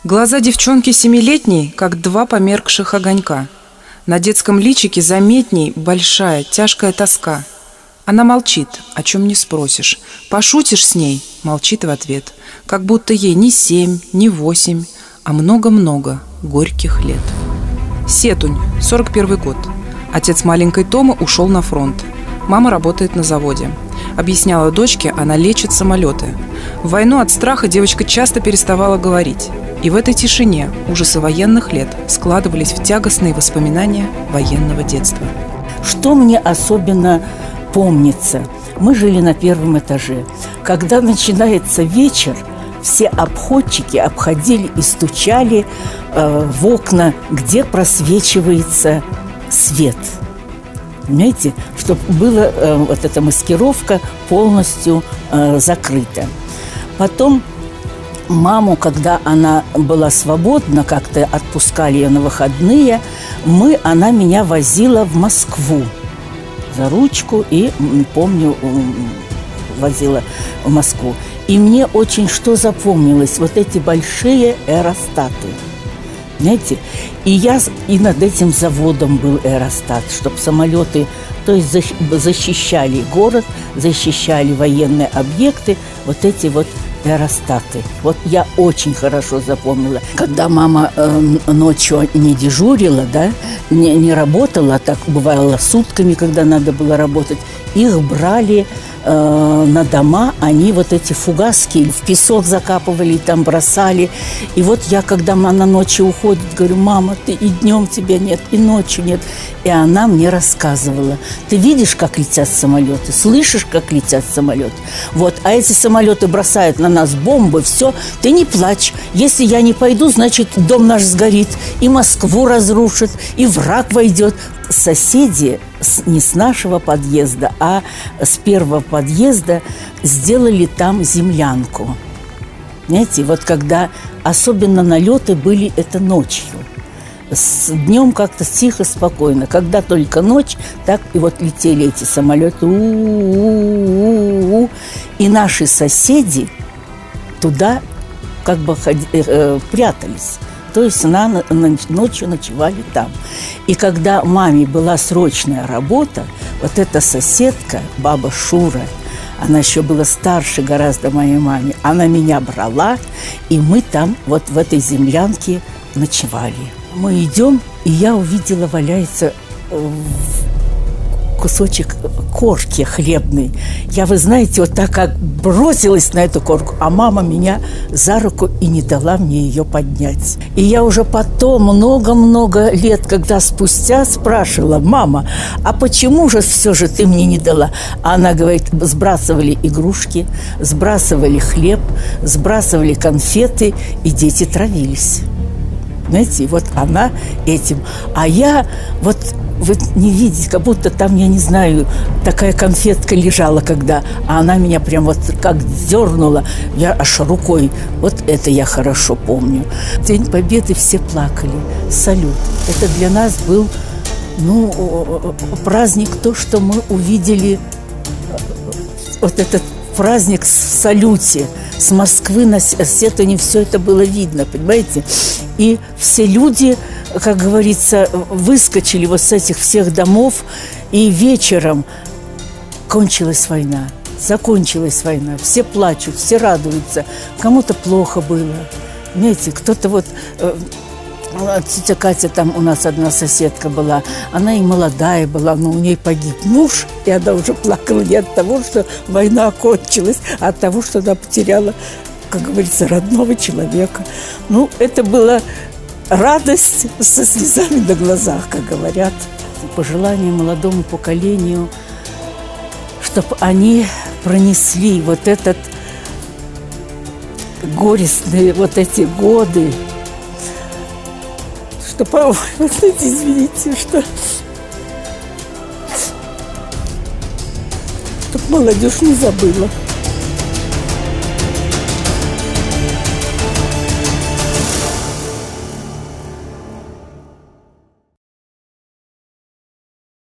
Глаза девчонки семилетней, как два померкших огонька. На детском личике заметней большая, тяжкая тоска. Она молчит, о чем не спросишь. Пошутишь с ней, молчит в ответ. Как будто ей не 7, не 8, а много-много горьких лет. Сетунь, 41 год. Отец маленькой Томы ушел на фронт. Мама работает на заводе. Объясняла дочке, она лечит самолеты. В войну от страха девочка часто переставала говорить. И в этой тишине ужасы военных лет складывались в тягостные воспоминания военного детства. Что мне особенно помнится? Мы жили на 1 этаже. Когда начинается вечер, все обходчики обходили и стучали в окна, где просвечивается свет. Понимаете, чтобы была вот эта маскировка полностью закрыта. Потом маму, когда она была свободна, как-то отпускали ее на выходные, она меня возила в Москву за ручку и, помню, возила в Москву. И мне очень что запомнилось? Вот эти большие аэростаты. Знаете, и над этим заводом был аэростат, чтобы самолеты, то есть защищали город, защищали военные объекты, вот эти вот аэростаты. Вот я очень хорошо запомнила. Когда мама ночью не дежурила, да, не работала, так бывало сутками, когда надо было работать, их брали на дома, они вот эти фугаски в песок закапывали, там бросали. И вот я, когда она ночью уходит, говорю: мама, ты и днем тебя нет, и ночью нет. И она мне рассказывала: ты видишь, как летят самолеты, слышишь, как летят самолеты. Вот, а эти самолеты бросают на нас бомбы, все, ты не плачь. Если я не пойду, значит, дом наш сгорит, и Москву разрушит, и враг войдет. Соседи не с нашего подъезда, а с 1-го подъезда сделали там землянку. Знаете, вот когда особенно налеты были, это ночью. С днем как-то тихо, спокойно. Когда только ночь, так и вот летели эти самолеты. И наши соседи туда как бы прятались. То есть ночью ночевали там. И когда маме была срочная работа, вот эта соседка, баба Шура, она еще была старше гораздо моей маме, она меня брала, и мы там вот в этой землянке ночевали. Мы идем, и я увидела, валяется кусочек корки хлебной. Я, вы знаете, вот так как бросилась на эту корку, а мама меня за руку и не дала мне ее поднять. И я уже потом, много-много лет, когда спустя, спрашивала: мама, а почему же все же ты мне не дала? А она говорит: сбрасывали игрушки, сбрасывали хлеб, сбрасывали конфеты, и дети травились. Знаете, вот она этим. А я вот... Вы не видите, как будто там, я не знаю, такая конфетка лежала когда, а она меня прям вот как дернула, я аж рукой. Вот это я хорошо помню. День Победы все плакали. Салют. Это для нас был, праздник, то, что мы увидели, вот этот праздник в салюте. С Москвы на Сетуни все это было видно, понимаете? И все люди, как говорится, выскочили вот с этих всех домов, и вечером кончилась война. Закончилась война. Все плачут, все радуются. Кому-то плохо было. Понимаете, кто-то вот... Тетя Катя, там у нас одна соседка была, она и молодая была, но у ней погиб муж, и она уже плакала не от того, что война окончилась, а от того, что она потеряла, как говорится, родного человека. Это была радость со слезами на глазах, как говорят. Пожелание молодому поколению, чтобы они пронесли вот этот горестные вот эти годы, что, извините, чтобы молодежь не забыла.